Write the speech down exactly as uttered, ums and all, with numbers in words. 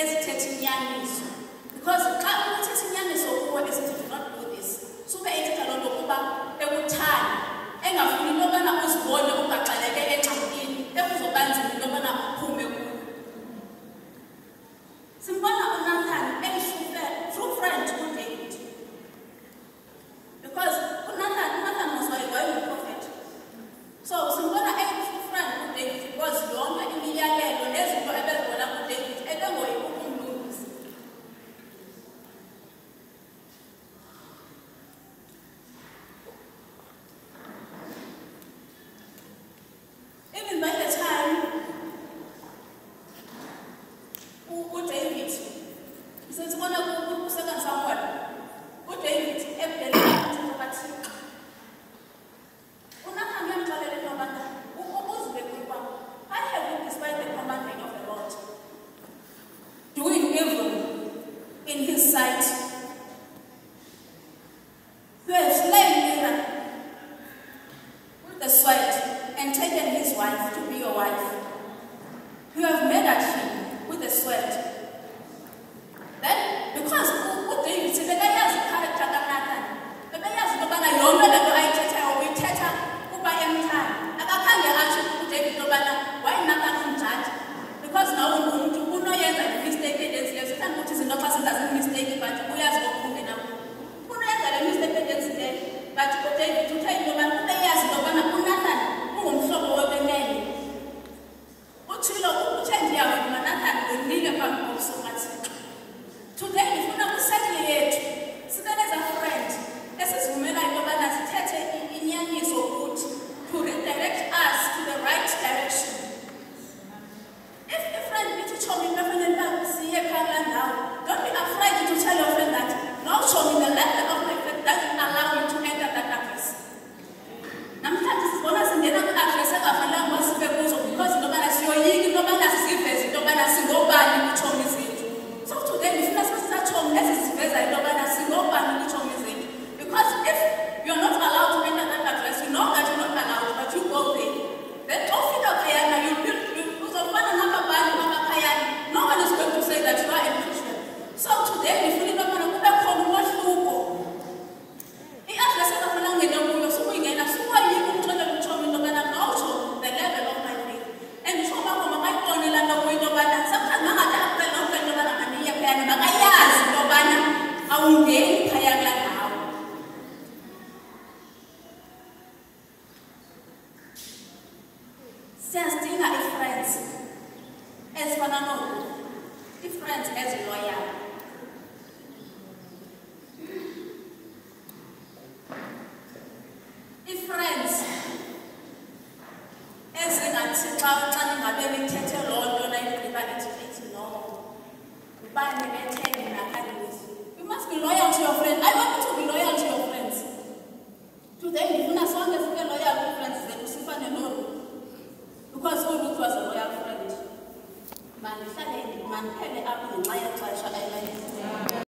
ezithetha inyaniso. Because xa uthetha inyaniso kuwe esithi do not do this, sube ethetha loo nto kuba ekuthanda, engafuni into yobana uzibone ungaxeleke engxakini, ekuzoba nzima into yobana uphume kuyo. Simbona uNathan true friend kuDavid. Because uNathan, uNathan was a prophet. So simbona a true friend kuDavid because yonke imiyalelo nezinto ebezibona kuDavid ebengoyika ukumlungisa. Even by the time uDavid, sesibona ku-Second Samuel, uDavid ebhekene noMthetho kaThixo. uNathan uyamxelela into yobana uzibeke kwakho. I have been despite the commandment of the Lord, doing evil in his sight. You have slain Aaron with the sword and taken his wife to be your wife. You have murdered him with the sword. Then, because uDavid sebekayazi character kaNathan, bebeyazi into yobana yonke le nto ayithethayo uyithetha kuba emthanda. Akakhange atsho uDavid into yobana why Nathan umjaji, because nawe ungumntu unoyenza le mistake eyenzileyo. Sithanda ukuthi izinto xa senza mistake but uyazi okunge nawe unoyenza le mistake eyenzileyo. But uDavid uthe into yobana ubeyazi into yobana uNathan ungumhlobo webenene. Utshilo uthe ndiyavuma Nathan ndonile phambi kobuso bukaThixo. Today ndifuna kwisayikile yethu sibe neza friend esizivumela into yobana sithethe inyaniso kuthi to redirect us to the right direction. If a friend ithi chomi bafanele uba siye phaya ndawo, don't be afraid to tell your friend that no, chomi, the level of my faith doesn't allow me to enter that address. Namhlanje sibona singena kwi-address engafanelanga uba sibe kuzo because into yobana siyoyika into yobana siziveze into yobana singobani kwiitshomi zethu. So today ndifuna sisisatshomi esiziveza into yobana singobani kwiitshomi zethu. Because if you're not allowed to enter that address, you know that you're not allowed, but you go there. Then xa ufika phayana uzofana nababani abaphayana. No one is going to say that you are a Christian. So today ndifuna into yobana kube khona umohluko. I-address engafanelanga ungene kuyo sukuyingena sukwayika umxelela utshomi into yobana ngawutsho the level of my faith. And utshomi bakho makayiqonde laa nto kuyo into yobana sometimes angade akuxelela nokuxelela into yobana maniye phayana makayazi into yobana awungeni phaya kulaa ndawo. Siyazidinga ii-friends ezifana noku, ii-friends eziloyal. Ii-friends ezingathi xa xa ningabe nithethe loo nto nayigqiba ithi ithi no, ubani bethe